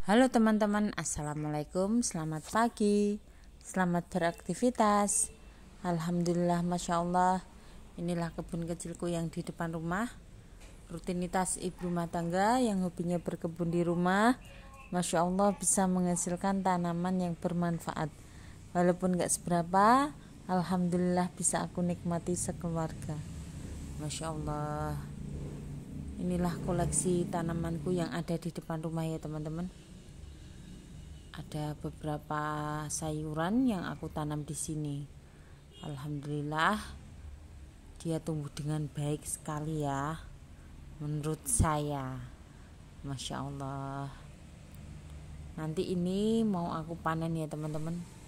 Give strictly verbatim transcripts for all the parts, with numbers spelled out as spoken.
Halo teman-teman, assalamualaikum, selamat pagi, selamat beraktivitas. Alhamdulillah, masya Allah, inilah kebun kecilku yang di depan rumah. Rutinitas ibu rumah tangga yang hobinya berkebun di rumah, masya Allah bisa menghasilkan tanaman yang bermanfaat. Walaupun gak seberapa, alhamdulillah bisa aku nikmati sekeluarga. Masya Allah. Inilah koleksi tanamanku yang ada di depan rumah ya teman-teman. Ada beberapa sayuran yang aku tanam di sini. Alhamdulillah dia tumbuh dengan baik sekali ya, menurut saya. Masya Allah. Nanti ini mau aku panen ya teman-teman.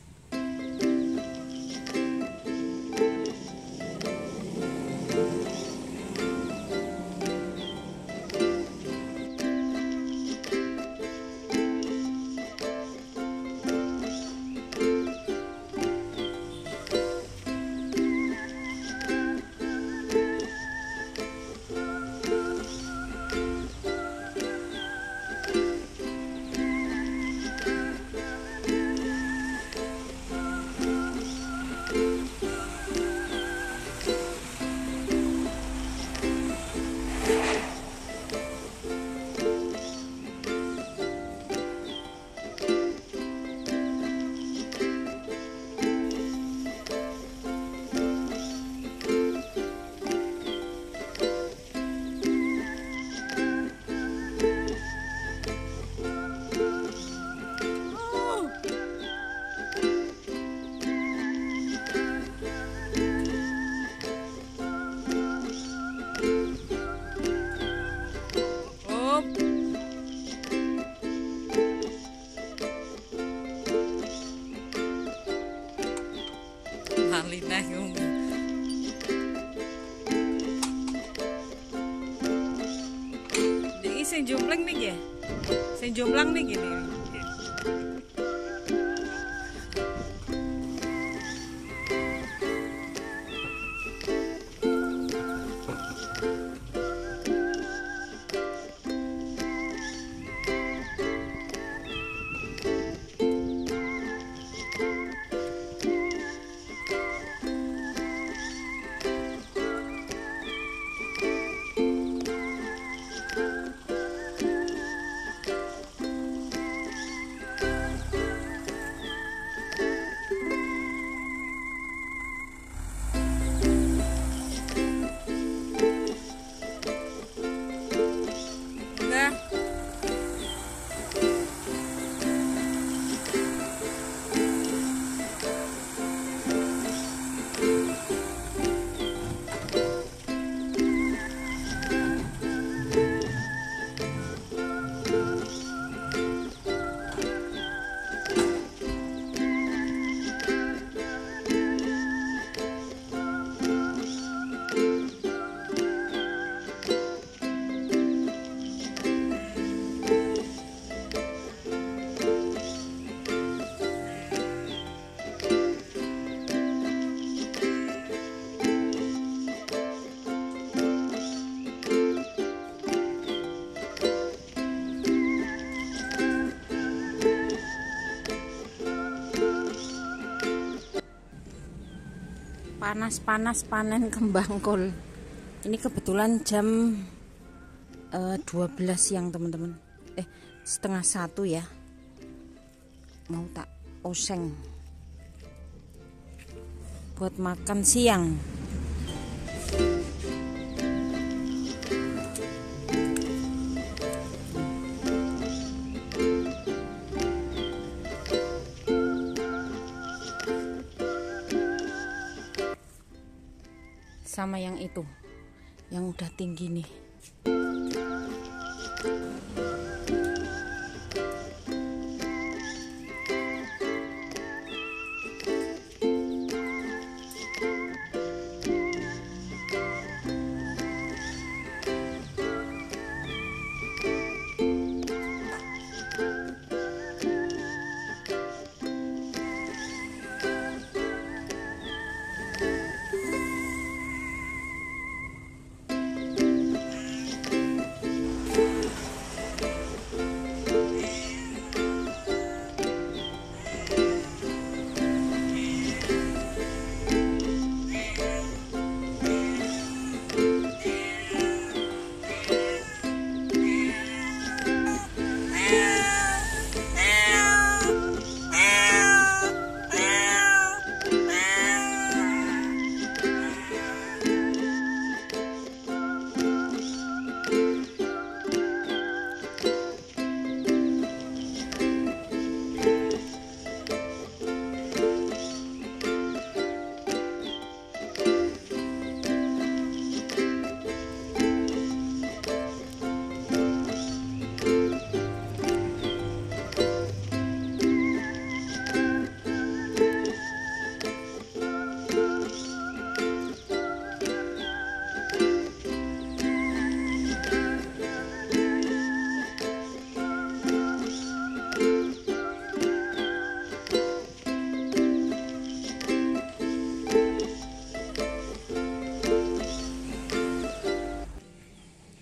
Linah yung jadi sing jomplang nih ya, sing jomplang nih gini. Panas-panas panen kembang kol. Ini kebetulan jam uh, dua belas siang teman-teman. Eh setengah satu ya. Mau tak oseng buat makan siang. Sama yang itu yang udah tinggi nih.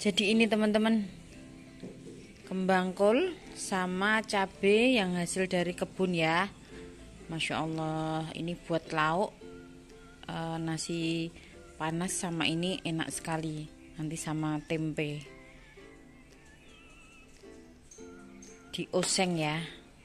Jadi ini teman-teman, kembang kol sama cabai yang hasil dari kebun ya. Masya Allah, ini buat lauk e, nasi panas sama ini enak sekali. Nanti sama tempe dioseng ya.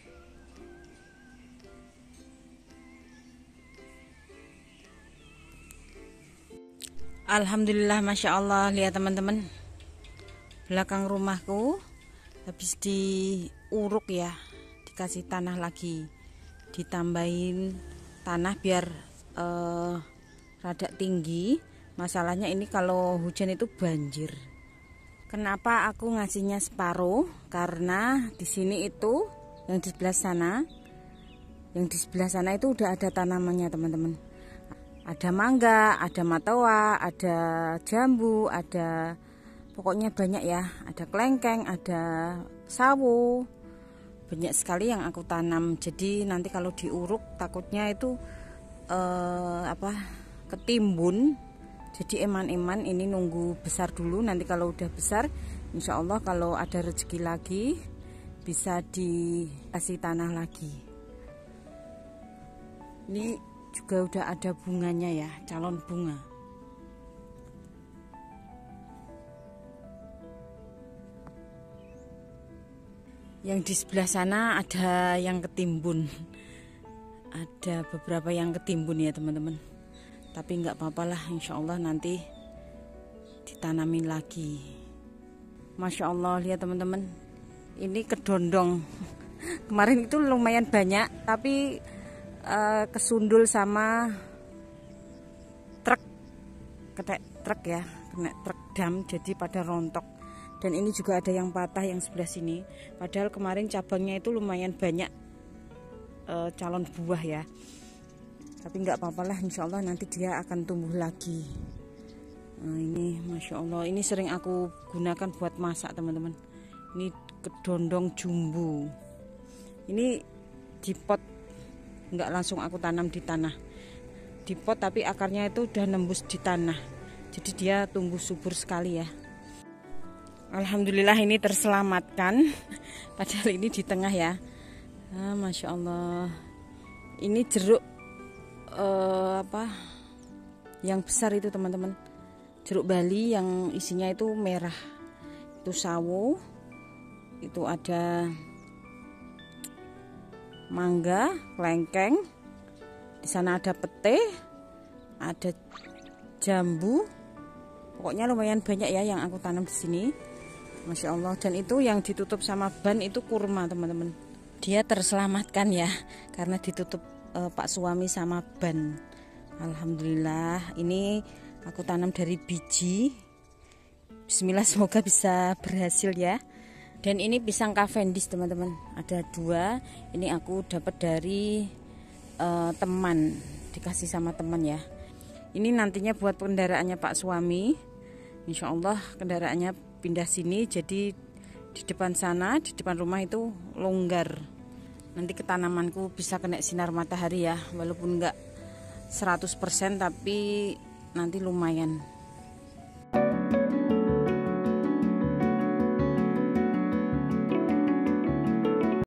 Alhamdulillah, Masya Allah. Lihat teman-teman, belakang rumahku habis diuruk ya, dikasih tanah lagi, ditambahin tanah biar eh, rada tinggi. Masalahnya ini kalau hujan itu banjir. Kenapa aku ngasihnya separuh? Karena di sini itu yang di sebelah sana, yang di sebelah sana itu udah ada tanamannya teman-teman. Ada mangga, ada matoa, ada jambu, ada pokoknya banyak ya. Ada kelengkeng, ada sawo, banyak sekali yang aku tanam. Jadi nanti kalau diuruk takutnya itu eh, apa ketimbun. Jadi eman-eman ini nunggu besar dulu. Nanti kalau udah besar, insya Allah kalau ada rezeki lagi bisa dikasih tanah lagi. Ini juga udah ada bunganya ya, calon bunga. Yang di sebelah sana ada yang ketimbun, ada beberapa yang ketimbun ya teman-teman. Tapi nggak apa-apa lah, insya Allah nanti ditanamin lagi. Masya Allah, lihat teman-teman, ini kedondong. Kemarin itu lumayan banyak, tapi uh, kesundul sama truk, kena truk ya, kena truk dam, jadi pada rontok. Dan ini juga ada yang patah yang sebelah sini. Padahal kemarin cabangnya itu lumayan banyak uh, calon buah ya. Tapi nggak apa-apa lah, insya Allah nanti dia akan tumbuh lagi. Nah ini Masya Allah, ini sering aku gunakan buat masak teman-teman. Ini kedondong jumbo. Ini di pot, nggak langsung aku tanam di tanah. Di pot tapi akarnya itu udah nembus di tanah. Jadi dia tumbuh subur sekali ya. Alhamdulillah ini terselamatkan. Padahal ini di tengah ya. Ah, Masya Allah. Ini jeruk Uh, apa yang besar itu teman-teman, jeruk Bali yang isinya itu merah, itu sawo, itu ada mangga, kelengkeng, di sana ada pete, ada jambu, pokoknya lumayan banyak ya yang aku tanam di sini. Masya Allah. Dan itu yang ditutup sama ban itu kurma teman-teman, dia terselamatkan ya karena ditutup Pak suami sama ban. Alhamdulillah, ini aku tanam dari biji. Bismillah, semoga bisa berhasil ya. Dan ini pisang Cavendish teman-teman, ada dua. Ini aku dapat dari uh, teman, dikasih sama teman ya. Ini nantinya buat kendaraannya Pak suami. Insya Allah kendaraannya pindah sini, jadi di depan sana, di depan rumah itu longgar. Nanti ketanamanku bisa kena sinar matahari ya, walaupun enggak seratus persen tapi nanti lumayan.